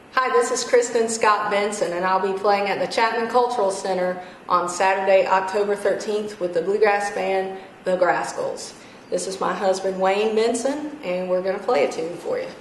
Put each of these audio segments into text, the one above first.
Hi, this is Kristin Scott Benson, and I'll be playing at the Chapman Cultural Center on Saturday, October 13th with the bluegrass band, the Grascals. This is my husband, Wayne Benson, and we're going to play a tune for you.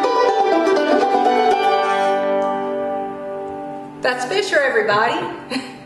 That's Fisher, everybody.